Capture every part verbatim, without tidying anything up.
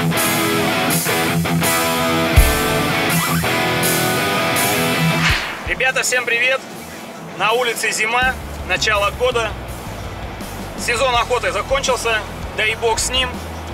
Ребята, всем привет! На улице зима, начало года. Сезон охоты закончился, да и бог с ним.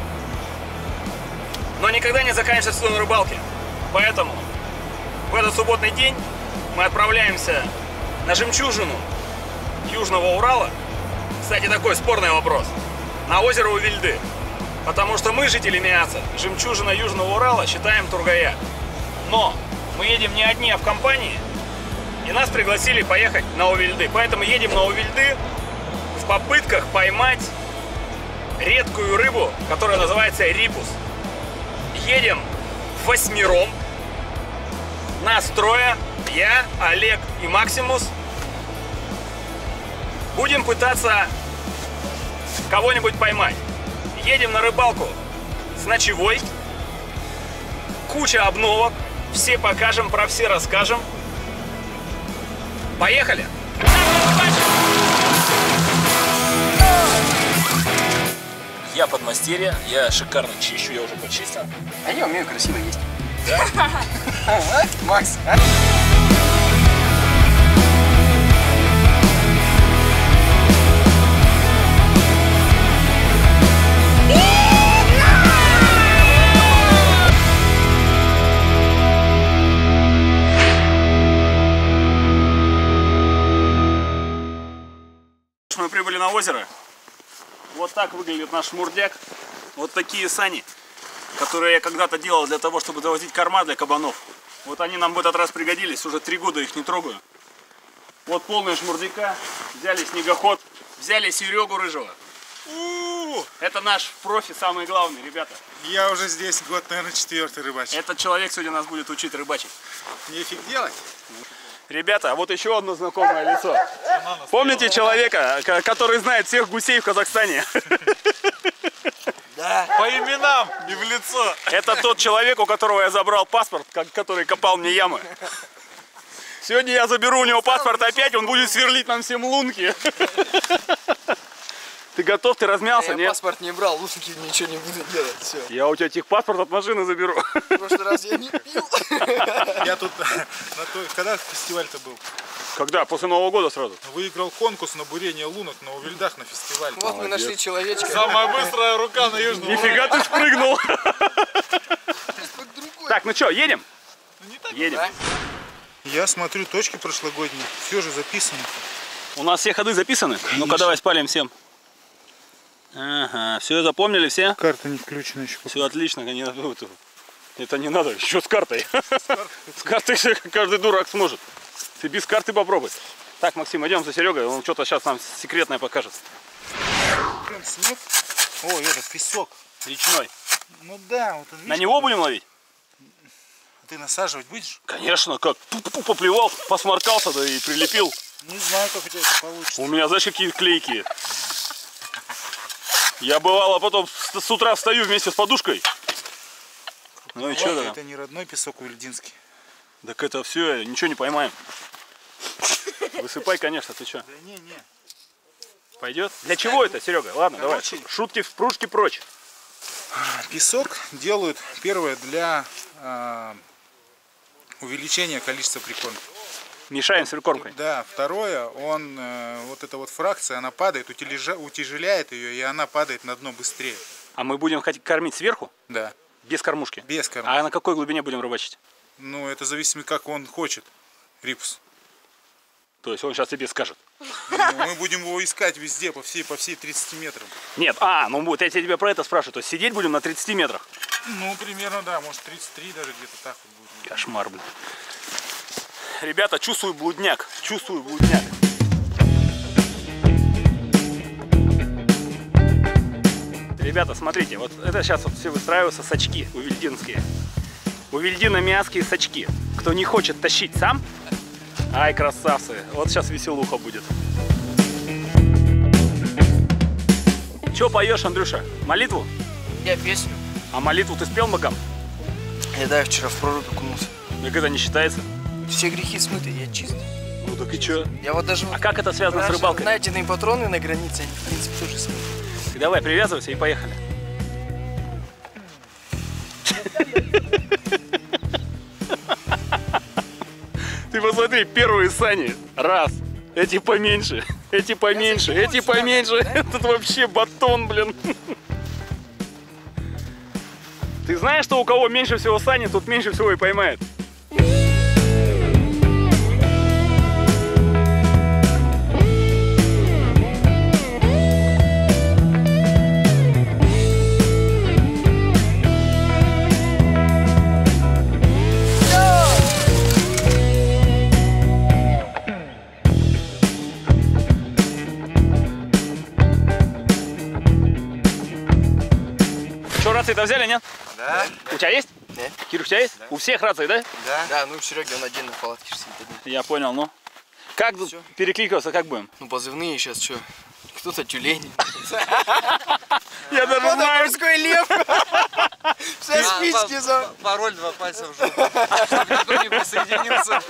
Но никогда не заканчивается сезон рыбалки. Поэтому в этот субботний день мы отправляемся на жемчужину Южного Урала. Кстати, такой спорный вопрос. На озеро Увильды. Потому что мы, жители Миаса, жемчужина Южного Урала считаем Тургая. Но мы едем не одни, а в компании. И нас пригласили поехать на Увильды. Поэтому едем на Увильды в попытках поймать редкую рыбу, которая называется рипус. Едем восьмером. Нас трое. Я, Олег и Максимус. Будем пытаться кого-нибудь поймать. Едем на рыбалку с ночевой. Куча обновок. Все покажем, про все расскажем. Поехали! Я подмастерье, я шикарно чищу, я уже почистил. А я умею красиво есть. Да? Макс, а? Мы прибыли на озеро. Вот так выглядит наш шмурдяк. Вот такие сани, которые я когда-то делал для того, чтобы завозить корма для кабанов. Вот они нам в этот раз пригодились. Уже три года их не трогаю. Вот полные шмурдяка. Взяли снегоход. Взяли Серегу Рыжего. У-у-у! Это наш профи, самый главный, ребята. Я уже здесь год, наверное, четвертый рыбачить. Этот человек сегодня нас будет учить рыбачить. Нефиг делать. Ребята, а вот еще одно знакомое лицо. Помните человека, который знает всех гусей в Казахстане? Да. По именам и в лицо. Это тот человек, у которого я забрал паспорт, который копал мне ямы. Сегодня я заберу у него паспорт опять, он будет сверлить нам всем лунки. Ты готов? Ты размялся? Я нет? Паспорт не брал, лучше ничего не буду делать. Все. Я у тебя техпаспорт от машины заберу. В прошлый раз я не пил. Я тут, на той, когда фестиваль-то был? Когда? После Нового года сразу? Выиграл конкурс на бурение лунок на Увильдах на фестивале. Вот мы нашли человечка. Самая быстрая рука на Южном Урале. Нифига ты спрыгнул. Так, ну что, едем? Едем. Я смотрю, точки прошлогодние, все же записано. У нас все ходы записаны? Ну-ка давай спалим всем. Ага, все запомнили все? Карта не включена еще. Все отлично, не надо. Это не надо, еще с картой. С картой каждый дурак сможет. Ты без карты попробуй. Так, Максим, идем за Серегой, он что-то сейчас нам секретное покажет. Снег. О, это песок. Речной. Ну да, вот он, видишь, на него будем ловить? Ты насаживать будешь? Конечно, как поплевал, посморкался, да и прилепил. Не знаю, как у тебя это получится. У меня, знаешь, какие клейкие. Я бывало потом с утра встаю вместе с подушкой. Ну и что тогда? Это не родной песок увильдинский. Так это все, ничего не поймаем. Высыпай, конечно, ты что? Да не, не. Пойдет? Для чего это, Серега? Ладно, Короче, давай. Шутки в пружки прочь. Песок делают, первое, для э, увеличения количества прикормки. Мешаем с прикормкой. Да, второе, он, э, вот эта вот фракция, она падает, утяжеля, утяжеляет ее, и она падает на дно быстрее. А мы будем хотеть кормить сверху? Да. Без кормушки? Без кормушки. А на какой глубине будем рыбачить? Ну, это зависит, как он хочет, рипус. То есть он сейчас тебе скажет. Ну, мы будем его искать везде, по всей, по всей тридцати метрам. Нет, а, ну вот я тебя про это спрашиваю. То есть сидеть будем на тридцати метрах? Ну, примерно, да, может тридцать три даже где-то так вот будет. Кошмар, блин. Ребята, чувствую блудняк. Чувствую блудняк. Ребята, смотрите, вот это сейчас вот все выстраиваются сачки увильдинские. Увильдино-миасские сачки. Кто не хочет тащить сам, ай, красавцы, вот сейчас веселуха будет. Че поешь, Андрюша? Молитву? Я песню. А молитву ты спел, Магам? Я, да, вчера в прорубь окунулся. Как это не считается? Все грехи смыты, я чист. Ну так и че? Я вот даже... А как это связано с рыбалкой? Найденные патроны на границе, они, в принципе, тоже смыты. Давай, привязывайся и поехали. Ты посмотри, первые сани. Раз. Эти поменьше. Эти поменьше. Эти поменьше. Этот вообще батон, блин. Ты знаешь, что у кого меньше всего сани, тот меньше всего и поймает? Что, рации-то взяли, нет? Да. У тебя есть? Да. Кирюш, у тебя есть? Да. У всех рации, да? Да. Да, ну Серега, он отдельно в палатке сидит. Я понял, ну. Как тут перекликиваться, как будем? Ну позывные сейчас что? Кто-то тюлень. Я даже знаю. Морской лев. Все спички за... Пароль два пальца в жопу, чтобы никто не присоединился.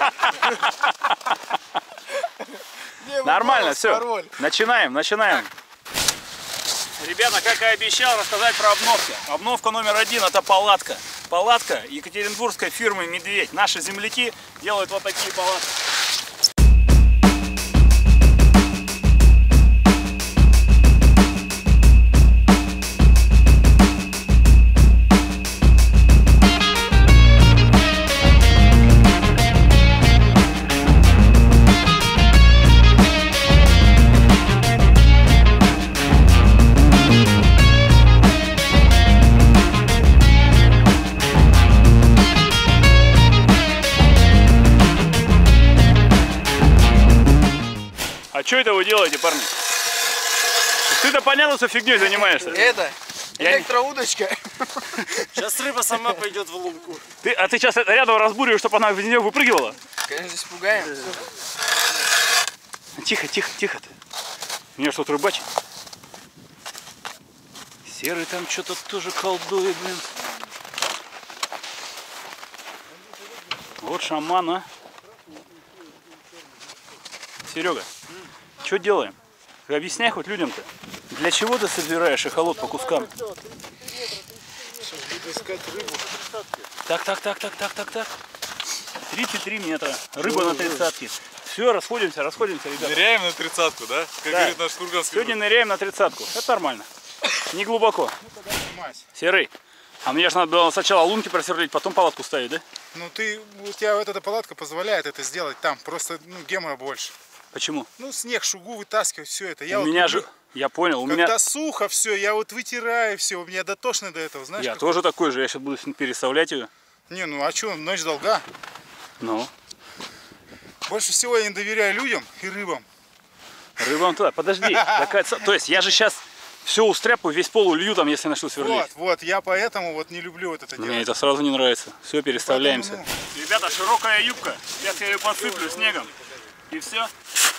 Нормально, все. Начинаем, начинаем. Ребята, как и обещал, рассказать про обновки. Обновка номер один — это палатка. Палатка екатеринбургской фирмы «Медведь». Наши земляки делают вот такие палатки. А что это вы делаете, парни? Ты-то понятно, что фигней занимаешься? Это Я электроудочка. Сейчас рыба сама пойдет в лунку. Ты, а ты сейчас рядом разбуриваешь, чтобы она в нее выпрыгивала? Конечно, здесь пугаем. Тихо, тихо, тихо ты. Меня что-то рыбачит. Серый там что-то тоже колдует, блин. Вот шаман, а. Серега, что делаем? Объясняй хоть людям-то. Для чего ты собираешь эхолот по кускам? Так, так, так, так, так, так, так. тридцать три метра. Рыба на тридцатке. Все, расходимся, расходимся, ребята. Ныряем на тридцатку, да? Как Да. говорит наш курганский. Сегодня ныряем на тридцатку. Это нормально. Не глубоко. Серый, а мне же надо было сначала лунки просверлить, потом палатку ставить, да? Ну ты, у тебя вот эта палатка позволяет это сделать там. Просто ну, гемора больше. Почему? Ну снег, шугу вытаскивать, все это. Я у вот меня люблю, же, я понял, у когда меня... сухо все, я вот вытираю все, у меня дотошно до этого, знаешь? Я как... тоже такой же, я сейчас буду переставлять ее. Не, ну а что, ночь долга. Ну, Больше всего я не доверяю людям и рыбам. рыбам туда, подожди. Такая... То есть я же сейчас все устряпаю, весь пол улью там, если начну сверлить. Вот, вот, я поэтому вот не люблю вот это делать. Мне это сразу не нравится. Все, переставляемся. Поэтому, Ребята, широкая юбка. Сейчас я ее подсыплю снегом. И все.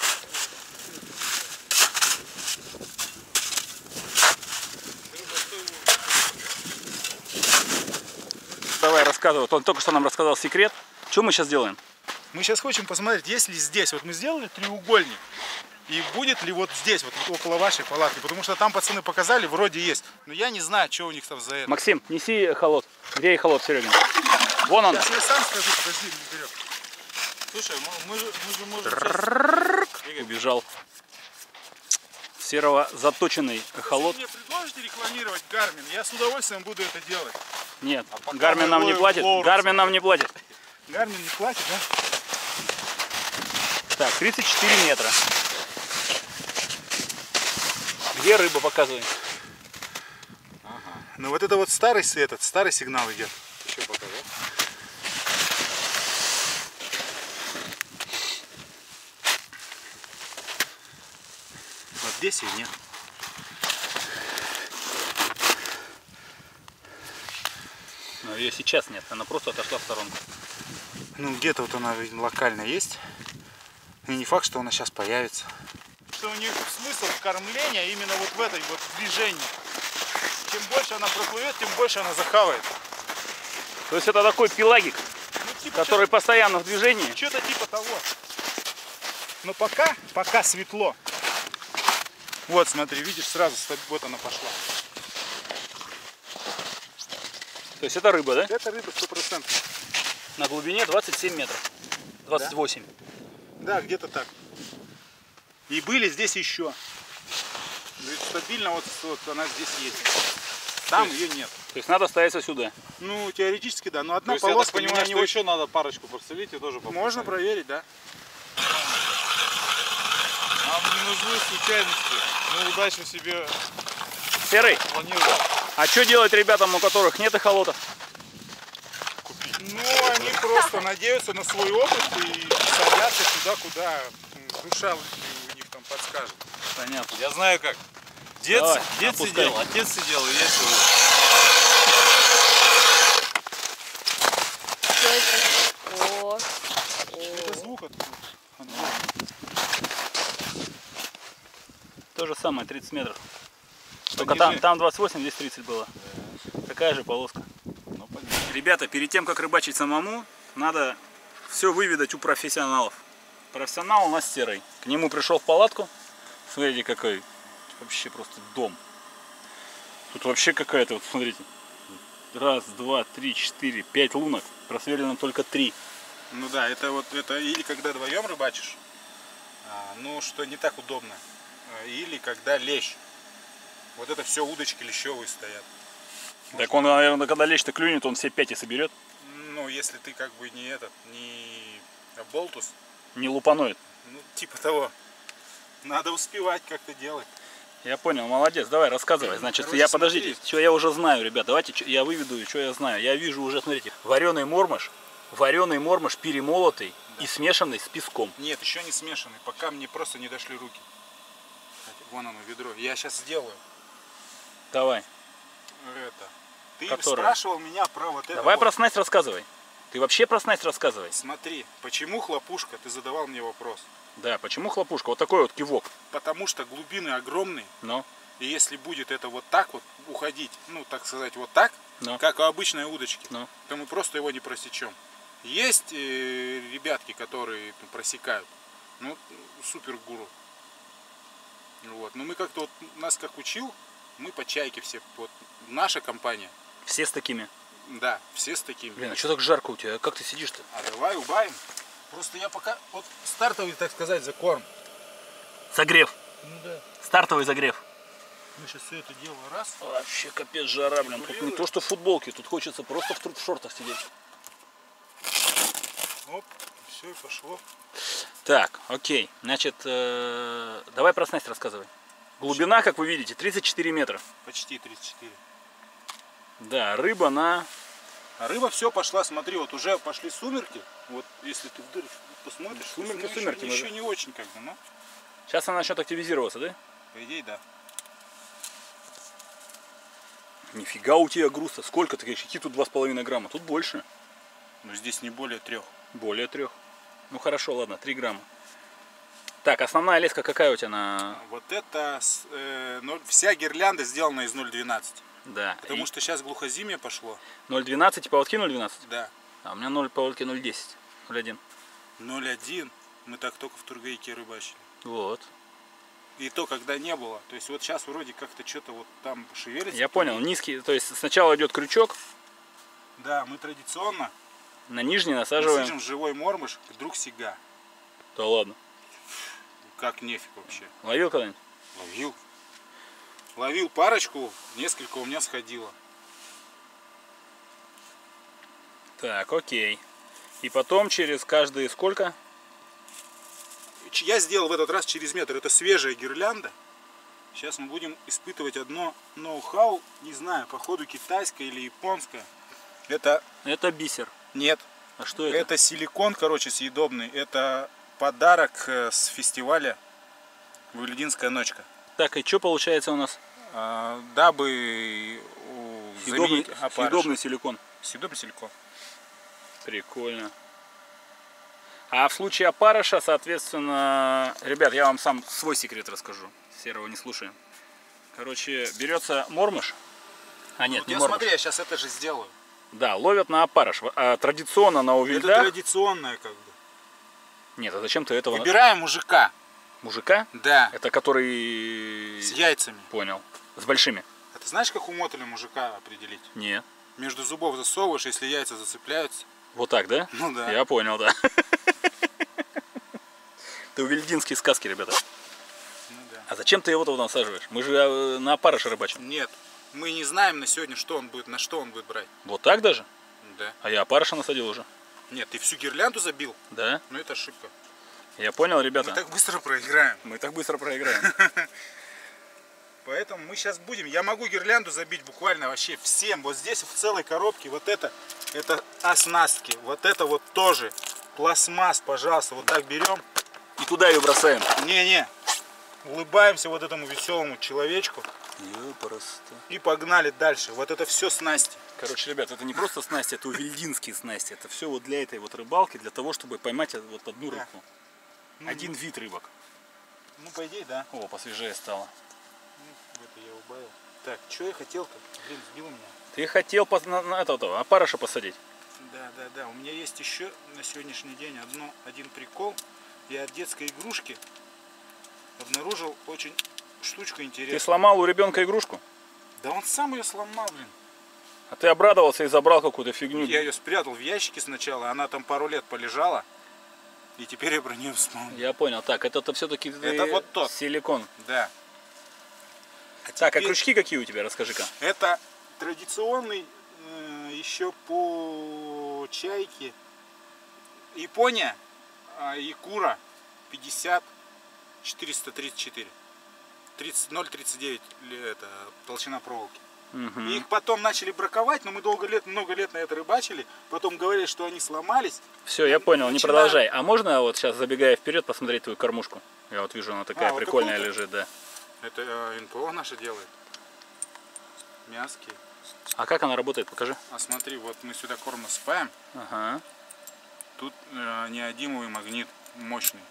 Давай, рассказывай. Он только что нам рассказал секрет. Что мы сейчас делаем? Мы сейчас хотим посмотреть, есть ли здесь, вот мы сделали треугольник, и будет ли вот здесь, вот, вот около вашей палатки, потому что там пацаны показали, вроде есть, но я не знаю, что у них там за это. Максим, неси холод. Где холод, Серега? Вон он. Сейчас я сам скажу, подожди, не берем. Слушай, мы же, мы же можем... Сейчас... Убежал. Серого заточенный холод. Если мне предложите рекламировать Гармин, я с удовольствием буду это делать. Нет, Гармин нам не платит. Гармин нам не платит. Гармин не платит, да? Так, тридцать четыре метра. Где рыба, показывай? Ага. Ну вот это вот старый этот, старый сигнал идет. Еще пока, да? Вот здесь и нет. Но ее сейчас нет, она просто отошла в сторонку. Ну где-то вот она локально есть. И не факт, что она сейчас появится. Что у них смысл кормления именно вот в этой вот движении. Чем больше она проплывет, тем больше она захавает. То есть это такой пелагик, Ну, типа, который постоянно в движении. что-то типа того. Но пока, пока светло. Вот, смотри, видишь, сразу вот она пошла. То есть это рыба, да? Это рыба сто процентов. На глубине двадцать семь метров. двадцать восемь. Да, да, где-то так. И были здесь еще. Стабильно вот, вот она здесь есть. Там есть, ее нет. То есть надо ставиться сюда. Ну, теоретически да, но одна То есть, я полоска, так понимаю, меня что не очень... еще надо парочку просолить и тоже попробовать. Можно проверить, да. Нам не нужны случайности. Мы удачно себе Серый, планировали. а что делать ребятам, у которых нет эхолотов? Ну, они просто надеются на свой опыт и садятся туда, куда душа у них там подскажет. Понятно. Я знаю как. Дед, Давай, дед опускай. сидел, отец сидел, и я сидел. О, Это звук от... То же самое, тридцать метров. Только там, там двадцать восемь, здесь тридцать было. Такая же полоска. Ну, понятно. Ребята, перед тем, как рыбачить самому, надо все выведать у профессионалов. Профессионал у нас Серый. К нему пришел в палатку. Смотрите, какой вообще просто дом. Тут вообще какая-то, вот смотрите. Раз, два, три, четыре, пять лунок. Просверлено только три. Ну да, это вот это или когда вдвоем рыбачишь, а, ну что не так удобно, а, или когда лещ. Вот это все удочки лещевые стоят. Так он, наверное, когда лещ-то клюнет, он все пять и соберет. Ну, если ты как бы не этот, не болтус, Не лупаноид. ну типа того. Надо успевать как-то делать. Я понял, молодец, давай рассказывай. Значит, Короче, я смотри. подождите, что я уже знаю, ребят, давайте чё- я выведу, что я знаю. Я вижу уже, смотрите, вареный мормыш, вареный мормыш перемолотый и смешанный с песком. Нет, еще не смешанный, пока мне просто не дошли руки. Вон оно, ведро. Я сейчас сделаю. Давай, Это. Ты Которое? спрашивал меня про вот это. давай вот. про снасть рассказывай. Ты вообще про снасть рассказывай. Смотри, почему хлопушка? Ты задавал мне вопрос. Да, почему хлопушка? Вот такой вот кивок. Потому что глубины огромные. Ну, И если будет это вот так вот уходить, ну так сказать, вот так, ну, как у обычной удочки, ну. то мы просто его не просечем. Есть э, ребятки, которые ну, просекают. Ну, супер гуру. Вот. Но мы как-то вот нас как учил, мы по чайке все. Вот наша компания, Все с такими. да, все с такими. Блин, а что так жарко у тебя? Как ты сидишь-то? А давай убавим. Просто я пока вот стартовый, так сказать, закорм. Загрев. Ну да. Стартовый загрев. Мы сейчас все это дело раз. Вообще капец жара, блин. Тут не то что в футболке, тут хочется просто в, тру- в шортах сидеть. Оп, все, и пошло. Так, окей. Значит, э, давай про снасть рассказывай. Глубина, как вы видите, тридцать четыре метра. Почти тридцать четыре. Да, рыба на... А рыба все пошла, смотри, вот уже пошли сумерки. Вот если ты вдруг посмотришь, Сумерки, ну, сумерки, еще, мы еще же- не очень как бы, но Сейчас она начнет активизироваться, да? по идее да. Нифига у тебя груза. Сколько ты говоришь? Идти тут два с половиной грамма. Тут больше. Но здесь не более трех. Более трех. Ну хорошо, ладно, три грамма. Так, основная леска какая у тебя на... Вот это с, э, ноль- вся гирлянда сделана из ноль двенадцать. Да. Потому что сейчас глухозимье пошло. ноль двенадцать и поводки ноль двенадцать? Да. А у меня ноль поводки ноль десять. ноль один. ноль один. Мы так только в Тургайке рыбачили. Вот. И то, когда не было. То есть вот сейчас вроде как-то что-то вот там шевелится. Я понял, низкий, то есть сначала идет крючок, Да, мы традиционно на нижний насаживаем. сажем живой мормыш, вдруг сига. Да ладно. Как нефиг вообще. Ловил когда-нибудь? Ловил. Ловил парочку, несколько у меня сходило. Так, окей. И потом через каждые сколько? Ч- Я сделал в этот раз через метр. Это свежая гирлянда. Сейчас мы будем испытывать одно ноу-хау. Не знаю, походу китайское или японское. Это Это бисер. нет. А что это? Это силикон, короче, съедобный. Это подарок э, с фестиваля Вылединская ночка. Так, и что получается у нас? А, дабы у- Съедобный, заменить опарыш. съедобный силикон. Съедобный силикон. Прикольно. А в случае опарыша, соответственно, ребят, я вам сам свой секрет расскажу. Серого не слушаем. Короче, берется мормыш. А нет, Вот не я мормыш. смотри, я сейчас это же сделаю. Да, ловят на опарыш. А традиционно на Это увильдах. традиционное как бы. Нет, а зачем ты этого? Выбираем мужика. Мужика? Да. Это который... С яйцами. Понял. С большими? А ты знаешь, как у мотеля мужика определить? Нет. Между зубов засовываешь, если яйца зацепляются. Вот так, да? Ну да. Я понял, да. Это увельдинские сказки, ребята. Ну, да. А зачем ты его туда насаживаешь? Мы же э, на опарыша рыбачим. Нет, мы не знаем на сегодня, что он будет, на что он будет брать. Вот так даже? Да. А я опарыша насадил уже. Нет, ты всю гирлянду забил? Да? Ну это ошибка. Я понял, ребята. Мы так быстро проиграем. Мы так быстро проиграем. Поэтому мы сейчас будем, я могу гирлянду забить буквально вообще всем. Вот здесь в целой коробке, вот это, это оснастки. Вот это вот тоже пластмасс, пожалуйста, вот так берем. И туда ее бросаем. Не-не, улыбаемся вот этому веселому человечку. Просто. И погнали дальше. Вот это все снасти. Короче, ребят, это не просто снасти, это увельдинские снасти. Это все вот для этой вот рыбалки, для того, чтобы поймать вот одну рыбку. Ну, Один вид рыбок. Ну, по идее, да. О, посвежее стало. Ну, это я убавил. Так, что я хотел-то? Блин, сбил меня. Ты хотел пос- на, на этого опарыша посадить? Да, да, да. У меня есть еще на сегодняшний день одно, один прикол. Я от детской игрушки обнаружил очень штучку интересную. Ты сломал у ребенка игрушку? Да он сам ее сломал, блин. А ты обрадовался и забрал какую-то фигню. Я ее спрятал в ящике сначала, она там пару лет полежала. И теперь я про нее вспомнил. Я понял. Так, это все-таки Это вот тот. силикон. Да. А Так, а теперь крючки какие у тебя? Расскажи-ка. это традиционный э, еще по чайке. Япония, э, Якура пятьдесят четыреста тридцать четыре. ноль тридцать девять это толщина проволоки. Угу. И их потом начали браковать, но мы долго лет, много лет на это рыбачили. Потом говорили, что они сломались. Все, я понял, не Начинаю- продолжай. А можно вот сейчас, забегая вперед, посмотреть твою кормушку? Я вот вижу, она такая А, вот прикольная такую-то? лежит, да. Это э, эн пэ о наше делает. Мяски. А как она работает? Покажи. А смотри, вот мы сюда корм насыпаем. Ага. Тут э, неодимовый магнит мощный.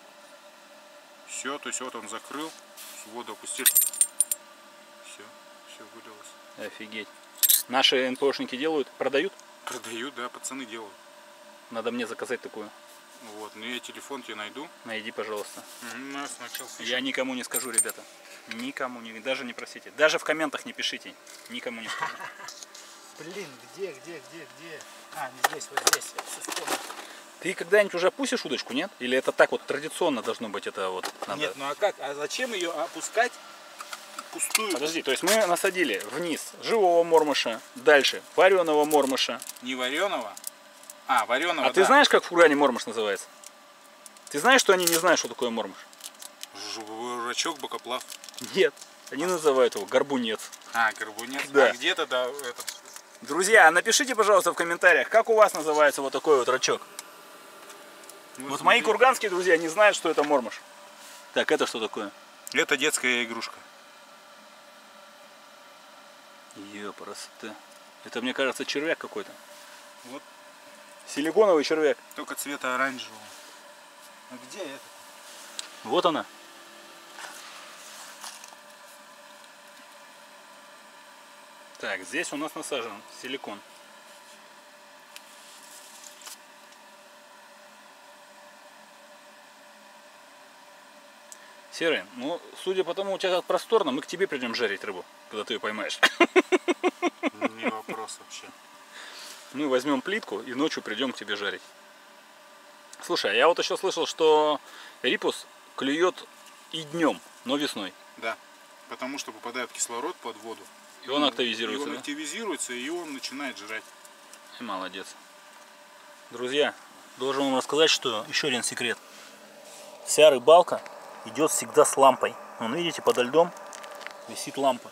Все, то есть вот он закрыл, воду опустил. Все, все вылилось. Офигеть. Наши эн пэ ошники делают, продают? Продают, да, пацаны делают. Надо мне заказать такую. Вот, ну я телефон тебе найду. Найди, пожалуйста. Ну, сначала Я никому не скажу, ребята. Никому, не, даже не просите. Даже в комментах не пишите. Никому не скажу. Блин, где, где, где, где? А, не здесь, вот здесь. Я все вспомнил. Ты когда-нибудь уже опустишь удочку, нет? Или это так вот традиционно должно быть? Это вот надо... Нет, ну а как? А зачем ее опускать пустую? Подожди, то есть мы насадили вниз живого мормыша, дальше вареного мормыша. Не вареного. А, вареного, А ты знаешь, как в Кургане мормыш называется? Ты знаешь, что они не знают, что такое мормыш? Журачок, бокоплав. Нет. Они называют его горбунец. А, горбунец. Да. А где тогда этот? Друзья, напишите, пожалуйста, в комментариях, как у вас называется вот такой вот рачок. Ну, Вот мои курганские друзья не знают, что это мормыш. Так, это что такое? Это детская игрушка. Ёпрст. Это, мне кажется, червяк какой-то. Вот. Силиконовый червяк. Только цвета оранжевого. А где это? Вот она. Так, здесь у нас насажен силикон. Серый, ну, судя по тому, у тебя как просторно, мы к тебе придем жарить рыбу, когда ты ее поймаешь. Не вопрос вообще. Мы возьмем плитку и ночью придем к тебе жарить. Слушай, а я вот еще слышал, что рипус клюет и днем, но весной. Да. Потому что попадает кислород под воду. И он активизируется, И он да? активизируется, и он начинает жрать. И молодец. Друзья, должен вам рассказать, что еще один секрет. Вся рыбалка идет всегда с лампой. Вон, видите, подо льдом висит лампа.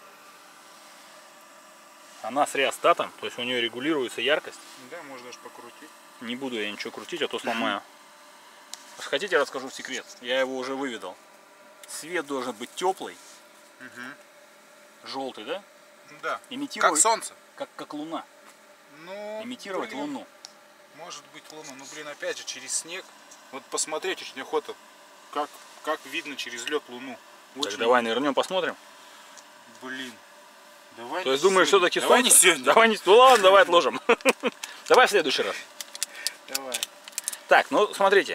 Она с реостатом, то есть у нее регулируется яркость. Да, можно даже покрутить. Не буду я ничего крутить, а то сломаю. Хотите, расскажу секрет? Я его уже выведал. Свет должен быть теплый, желтый, да? Да. Имитировать, Как солнце. как, как луна. Ну, Имитировать блин, луну. Может быть луну. Ну, блин, опять же, через снег. Вот посмотреть очень охота, как, как видно через лед луну. Так Очень, давай нырнем, посмотрим. Блин. Давай То не есть думаешь, сегодня. все-таки Давай солнце? не сегодня. Давай не... Ну ладно, давай отложим. Давай в следующий раз. Давай. Так, ну смотрите.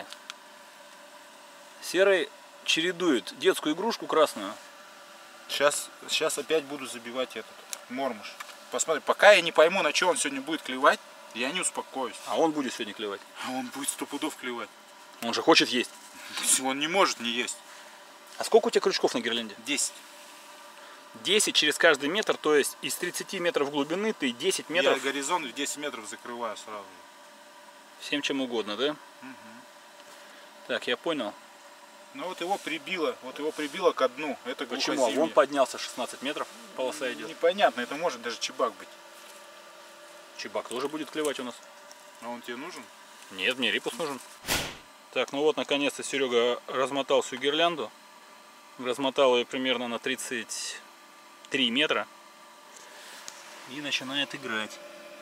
Серый чередует детскую игрушку красную. Сейчас, сейчас опять буду забивать этот мормыш. посмотрим. Пока я не пойму, на что он сегодня будет клевать, я не успокоюсь. А он будет сегодня клевать. А он будет сто пудов клевать. Он же хочет есть. Он не может не есть. А сколько у тебя крючков на гирлянде? десять. десять через каждый метр, то есть из тридцати метров глубины ты десять метров. Я горизонт в десять метров закрываю сразу. Всем чем угодно, да? Угу. Так, я понял. Ну вот его прибило, вот его прибило ко дну. Это Почему? А вон поднялся шестнадцать метров, полоса идет. Непонятно, это может даже чебак быть. Чебак тоже будет клевать у нас. А он тебе нужен? Нет, мне рипус нужен. Так, ну вот наконец-то Серега размотал всю гирлянду. Размотал ее примерно на тридцать три метра. И начинает играть.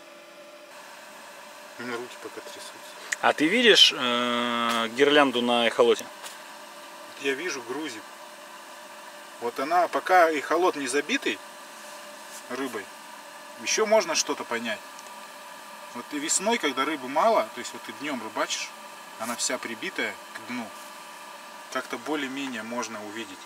У меня руки пока трясутся. А ты видишь э, гирлянду на эхолоте? Я вижу грузик. Вот она, пока эхолот не забитый рыбой, еще можно что-то понять. Вот и весной, когда рыбы мало, то есть вот ты днем рыбачишь, она вся прибитая к дну, как-то более-менее можно увидеть.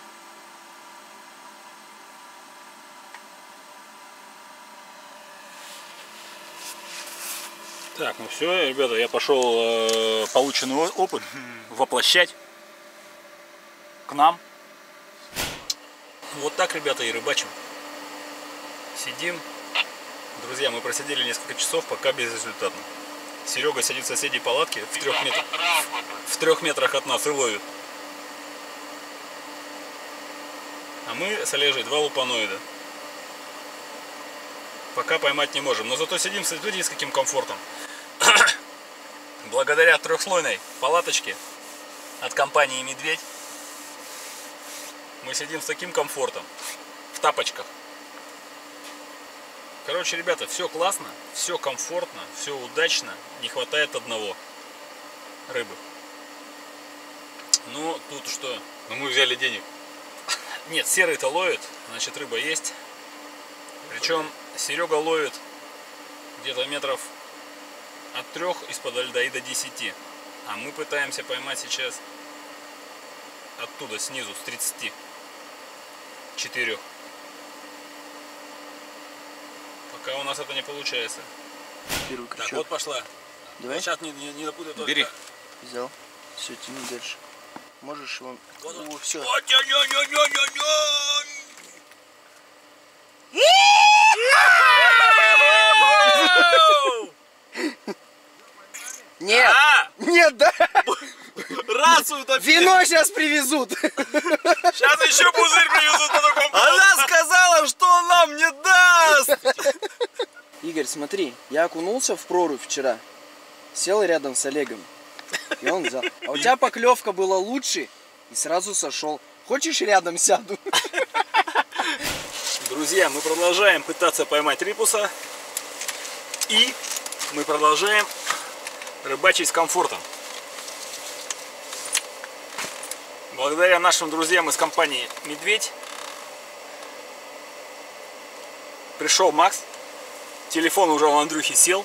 Так, ну все, ребята, я пошел э, полученный опыт воплощать к нам. Вот так, ребята, и рыбачим. Сидим. Друзья, мы просидели несколько часов, пока безрезультатно. Серега сидит в соседней палатке в трех метрах, в трех метрах от нас и ловит. А мы с Олежей два лупаноида. Пока поймать не можем. Но зато сидим, смотрите, с каким комфортом. Благодаря трехслойной палаточке от компании «Медведь» мы сидим с таким комфортом. В тапочках. Короче, ребята, все классно, все комфортно, все удачно. Не хватает одного. Рыбы. Ну, тут что? Но мы взяли денег. Нет, серый-то ловит, значит рыба есть. Причем Серега ловит где-то метров от трех из-под льда и до десяти. А мы пытаемся поймать сейчас оттуда, снизу, с тридцати четырёх. Пока у нас это не получается. Первый Так, крючок. вот пошла. Давай. Сейчас не, не, не напутай только. Бери. Взял. Все, тяни дальше. Можешь его... Вот он. О, все. Нет! А! Нет, да! Рацию топили! Вино сейчас привезут! Сейчас еще пузырь привезут на таком. Она сказала, что он нам не даст! Игорь, смотри, я окунулся в прорубь вчера. Сел рядом с Олегом. И он взял. А у тебя поклевка была лучше и сразу сошел. Хочешь, рядом сяду? Друзья, мы продолжаем пытаться поймать рипуса. И мы продолжаем рыбачить с комфортом. Благодаря нашим друзьям из компании «Медведь» пришел Макс. Телефон уже у Андрюхи сел.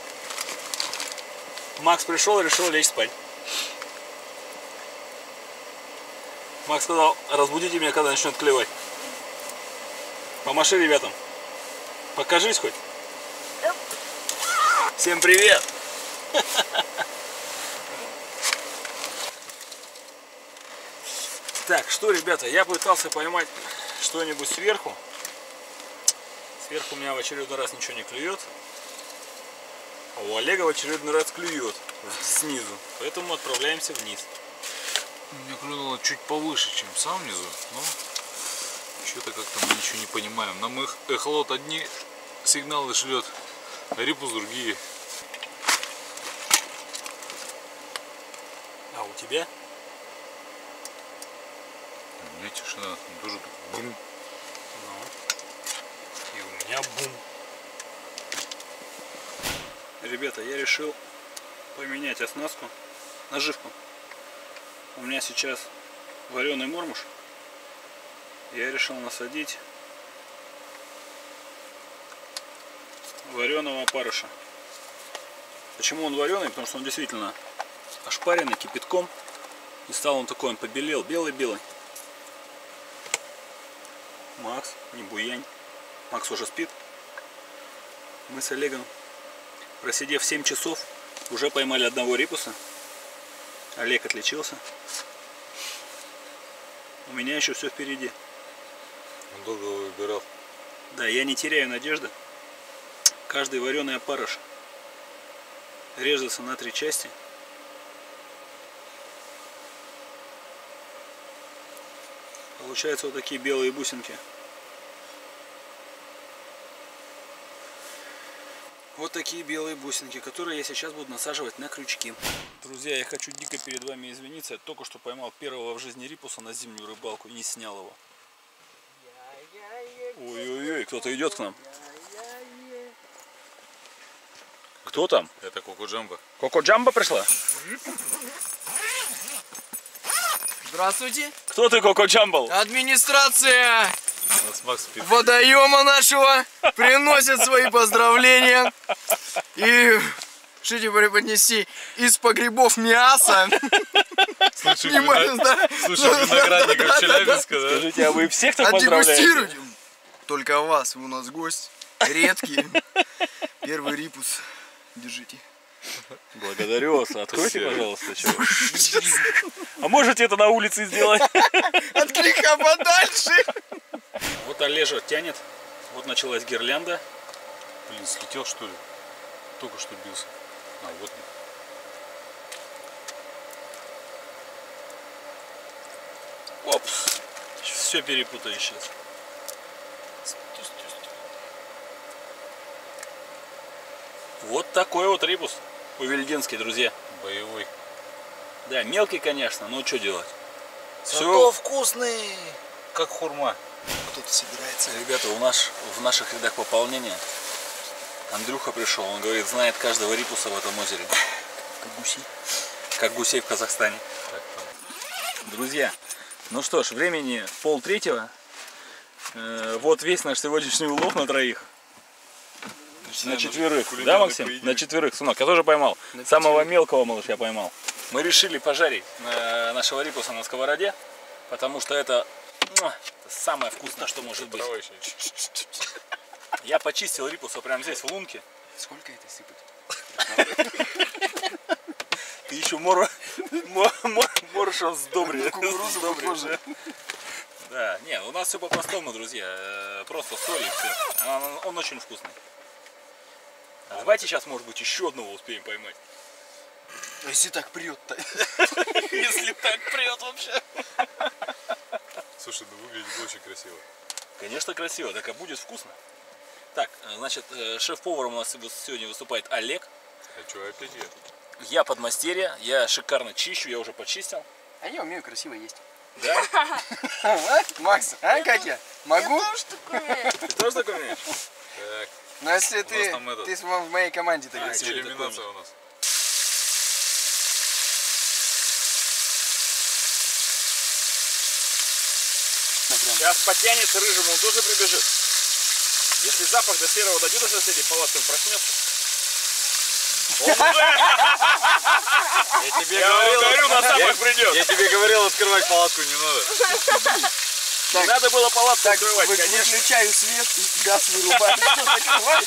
Макс пришел и решил лечь спать. Макс сказал: разбудите меня, когда начнет клевать. Помаши ребятам. Покажись хоть. Всем привет! Так, что, ребята, я пытался поймать что-нибудь сверху. Сверху у меня в очередной раз ничего не клюет. А у Олега в очередной раз клюет снизу. Поэтому отправляемся вниз. Мне клюнуло чуть повыше, чем сам внизу. Но что-то как-то мы ничего не понимаем. Нам их эхолот одни сигналы шлет, а рипус другие. А у тебя? У меня тишина, там тоже так бум. Ну. И у меня бум. Ребята, я решил поменять оснастку, наживку. У меня сейчас вареный мормуш. Я решил насадить вареного опарыша. Почему он вареный? Потому что он действительно ошпаренный кипятком. И стал он такой, он побелел, белый-белый. Макс, не буянь. Макс уже спит. Мы с Олегом, просидев семь часов, уже поймали одного рипуса. Олег отличился. У меня еще все впереди. Он долго его выбирал. Да, я не теряю надежды. Каждый вареный опарыш режется на три части. Получаются вот такие белые бусинки. Вот такие белые бусинки, которые я сейчас буду насаживать на крючки. Друзья, я хочу дико перед вами извиниться. Я только что поймал первого в жизни рипуса на зимнюю рыбалку и не снял его. Ой-ой-ой, кто-то идет к нам. Кто там? Это Коко Джамбо. Коко Джамбо пришла? Здравствуйте. Кто ты, Коко Джамбо? Администрация У нас Макс спит. водоема нашего приносит свои поздравления. И решите преподнести из погребов мясо. Слушай, Не можешь, вина- да? Слушай, виноградников Челябинска, да? Скажите, а вы всех так поздравляете? Отдегустируйте. Только вас, вы у нас гость. Редкий. Первый рипус. Держите. Благодарю вас. Откройте, Спасибо. пожалуйста. Чего? А можете это на улице сделать? От греха подальше. Вот Олежа тянет. Вот началась гирлянда. Блин, слетел что ли? Только что бился. А, вот он. Опс. Все перепутаю сейчас. Вот такой вот рипус. Увельденский, друзья. Боевой. Да, мелкий, конечно, но что делать? Зато вкусный, как хурма. Кто-то собирается. Ребята, у нас в наших рядах пополнения Андрюха пришел. Он говорит, знает каждого рипуса в этом озере. Как гуси. Как гусей в Казахстане. Так, там. Друзья, ну что ж, времени пол третьего. Э, вот весь наш сегодняшний улов на троих. На четверых. Да, Максим? На четверых. Сынок, я тоже поймал. На Самого мелкого малыша я поймал. Мы решили пожарить э, нашего рипуса на сковороде, потому что это, муа, это самое вкусное, что может быть. Давай еще. Я почистил рипуса прямо здесь, в лунке. Сколько это сыпать? Ты еще мор... мор... мор... моршем с добре. На кукурузу похоже. Да, не, у нас все по-простому, друзья. Э, Просто соль и все. Он, он очень вкусный. А давайте сейчас, может быть, еще одного успеем поймать. А если так прет-то? Если так прет вообще. Слушай, ну выглядит очень красиво. Конечно, красиво, так а будет вкусно. Так, значит, шеф-поваром у нас сегодня выступает Олег. А что, опять я? Я подмастерье, я шикарно чищу, я уже почистил. А я умею красиво есть. Да? А, Макс, а как я? Могу? Ты тоже так умеешь? Так, Но если нас ты, там этот- ты в моей команде тогда А, сегодня. элиминация у нас. Сейчас потянется рыжему, он тоже прибежит. Если запах до серого дойдет до соседей, палатка проснется. Я тебе Я говорил, говорю, на запах я- придет. Я тебе говорил, открывать палатку не надо. Не надо было палатку Так, открывать, вы- конечно. выключаю свет, и газ вырубаю. Закрываю.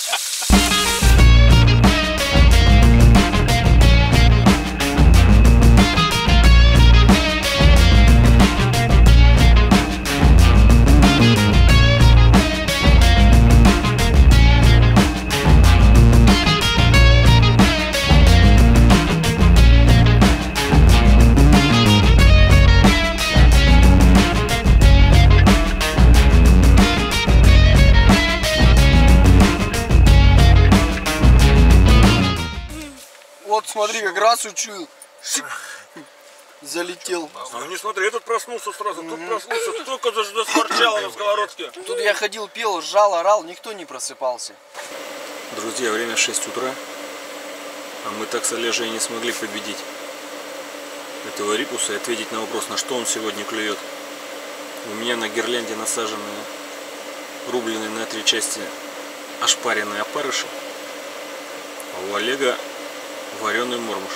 Вот смотри, как раз учил. Шик. Залетел. А ну не смотри, этот проснулся сразу, тут проснулся, только заскворчало на сковородке. Тут я ходил, пел, ржал, орал, никто не просыпался. Друзья, время шесть утра, а мы так с Олежей не смогли победить этого рипуса и ответить на вопрос, на что он сегодня клюет. У меня на гирлянде насажены рубленые на три части ошпаренные опарыши, а у Олега вареный мормуш.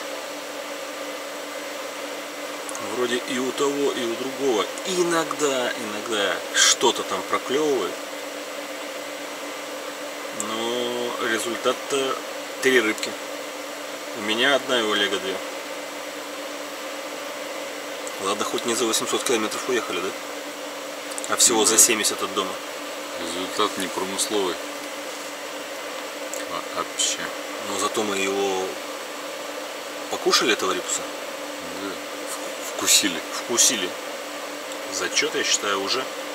Вроде и у того, и у другого иногда, иногда что-то там проклевывает. Но результат три рыбки. У меня одна, и у Олега две. Ладно, хоть не за восемьсот километров уехали, да? А всего Ну, за да. семьдесят от дома. Результат не промысловый. А, вообще. Но зато мы его покушали, этого репуса. Да. Вку- Вкусили. Вкусили. Зачет, я считаю, уже.